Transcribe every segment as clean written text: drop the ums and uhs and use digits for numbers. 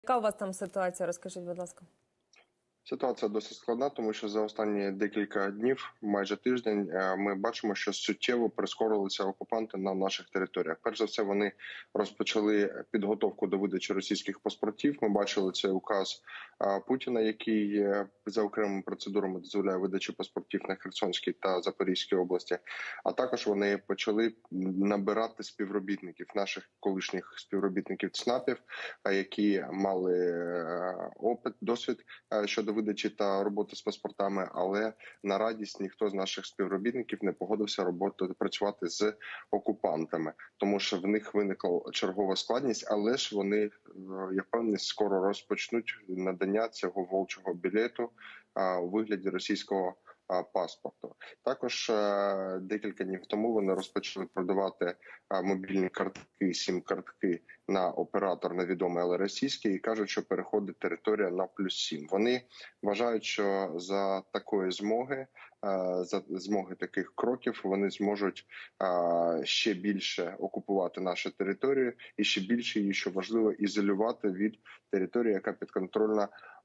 Яка у вас там ситуація? Розкажіть, будь ласка. Ситуація досить складна, тому що за останні декілька днів, майже тиждень, ми бачимо, що суттєво прискорилися окупанти на наших територіях. Перш за все, вони розпочали підготовку до видачі російських паспортів. Ми бачили цей указ Путіна, який за окремими процедурами дозволяє видачу паспортів на Херсонській та Запорізькій області. А також вони почали набирати співробітників, наших колишніх співробітників ЦНАПів, які мали досвід щодо видачі та роботи з паспортами, але на радість ніхто з наших співробітників не погодився працювати з окупантами, тому що в них виникла чергова складність, але ж вони, я впевнений, скоро розпочнуть надання цього вовчого білету у вигляді російського паспорту. Також декілька днів тому вони розпочали продавати мобільні картки, сім-картки на оператор невідомий, але російський, і кажуть, що переходить територія на +7. Вони вважають, що за такої змоги, за змоги таких кроків, вони зможуть ще більше окупувати нашу територію і ще більше її, що важливо, ізолювати від території, яка підконтрольна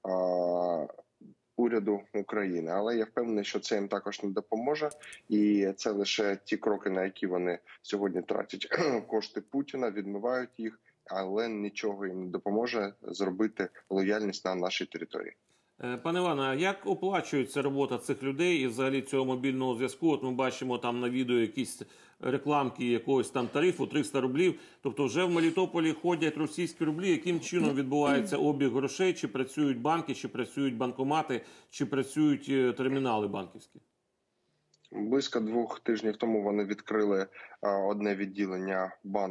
уряду України. Але я впевнений, що це їм також не допоможе. І це лише ті кроки, на які вони сьогодні тратять кошти Путіна, відмивають їх, але нічого їм не допоможе зробити лояльність на нашій території. Пане Іване, а як оплачується робота цих людей і взагалі цього мобільного зв'язку? От ми бачимо там на відео якісь рекламки якогось там тарифу 300 рублів. Тобто вже в Мелітополі ходять російські рублі. Яким чином відбувається обіг грошей? Чи працюють банки, чи працюють банкомати, чи працюють термінали банківські? Близько 2 тижнів тому вони відкрили одне відділення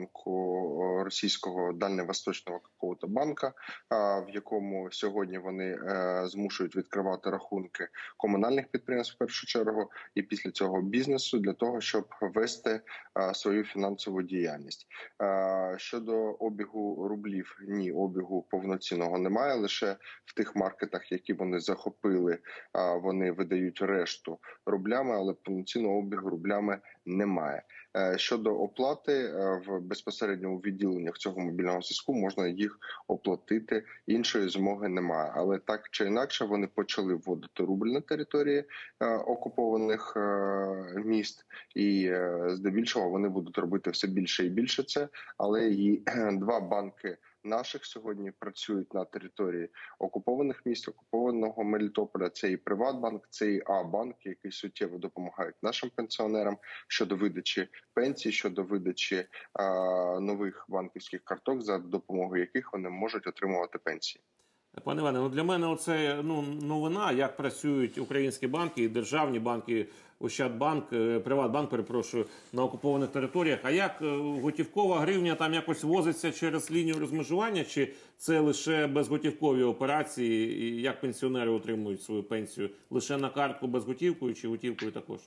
банку російського дальньовосточного какого-то банка, в якому сьогодні вони змушують відкривати рахунки комунальних підприємств в першу чергу і після цього бізнесу для того, щоб вести свою фінансову діяльність. Щодо обігу рублів, ні, обігу повноцінного немає, лише в тих маркетах, які вони захопили, вони видають решту рублями, але повноцінного обігу рублями немає. Щодо оплати, в безпосередньо у відділеннях цього мобільного зв'язку можна їх оплатити, іншої змоги немає. Але так чи інакше вони почали вводити рубль на території окупованих міст, і здебільшого вони будуть робити все більше і більше це, але і 2 банки наших сьогодні працюють на території окупованих міст, окупованого Мелітополя. Це і Приватбанк, це і А-банк, які суттєво допомагають нашим пенсіонерам щодо видачі пенсій, щодо видачі нових банківських карток, за допомогою яких вони можуть отримувати пенсії. Пане Іване, для мене оце новина, як працюють українські банки і державні банки, Ощадбанк, Приватбанк, перепрошую, на окупованих територіях. А як готівкова гривня там якось возиться через лінію розмежування, чи це лише безготівкові операції, і як пенсіонери отримують свою пенсію? Лише на картку безготівкою чи готівкою також?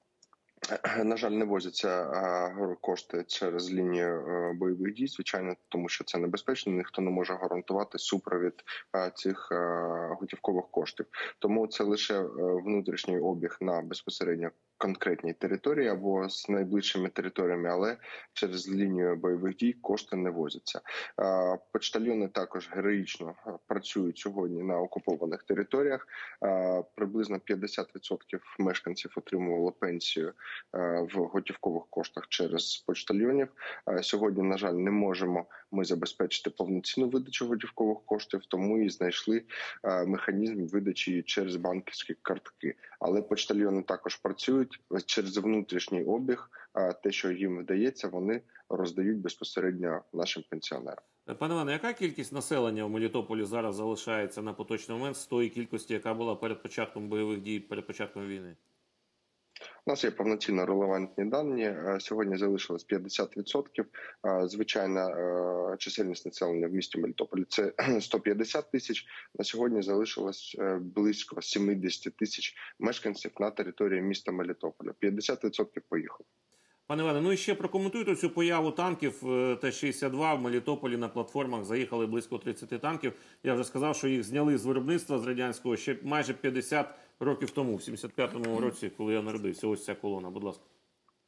На жаль, не возяться кошти через лінію бойових дій, звичайно, тому що це небезпечно, ніхто не може гарантувати супровід цих готівкових коштів. Тому це лише внутрішній обіг на безпосередньо конкретній території або з найближчими територіями, але через лінію бойових дій кошти не возяться. Почтальйони також героїчно працюють сьогодні на окупованих територіях. Приблизно 50% мешканців отримувало пенсію в готівкових коштах через почтальйонів. Сьогодні, на жаль, не можемо ми забезпечити повноцінну видачу готівкових коштів, тому і знайшли механізм видачі через банківські картки. Але почтальйони також працюють через внутрішній обіг. Те, що їм вдається, вони роздають безпосередньо нашим пенсіонерам. Пане Іване, яка кількість населення в Мелітополі зараз залишається на поточний момент з тої кількості, яка була перед початком бойових дій, перед початком війни? У нас є повноцінно релевантні дані. Сьогодні залишилось 50%. Звичайна чисельність населення в місті Мелітополі – це 150 тисяч. На сьогодні залишилось близько 70 тисяч мешканців на території міста Мелітополя. 50% поїхало. Пане Іване, і ще прокоментуйте цю появу танків Т-62 в Мелітополі на платформах. Заїхали близько 30 танків. Я вже сказав, що їх зняли з виробництва з радянського ще майже 50 років тому, в 75-му році, коли я народився. Ось ця колона, будь ласка.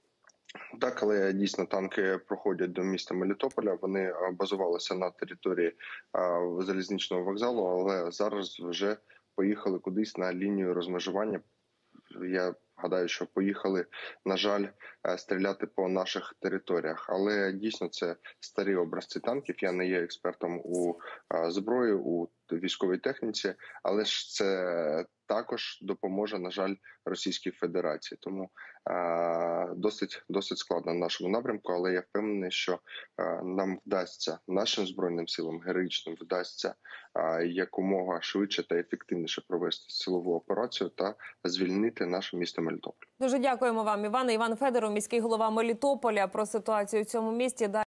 Так, але дійсно танки проходять до міста Мелітополя. Вони базувалися на території залізничного вокзалу, але зараз вже поїхали кудись на лінію розмежування. Я гадаю, що поїхали, на жаль, стріляти по наших територіях. Але дійсно це старі образці танків. Я не є експертом у зброї, у військовій техніці, але ж це також допоможе, на жаль, Російській Федерації. Тому досить складно в нашому напрямку, але я впевнений, що нам вдасться, нашим Збройним силам героїчним вдасться якомога швидше та ефективніше провести силову операцію та звільнити наше місто Мелітополь. Дуже дякуємо вам, Іване. Іван Федоров, міський голова Мелітополя, про ситуацію в цьому місті.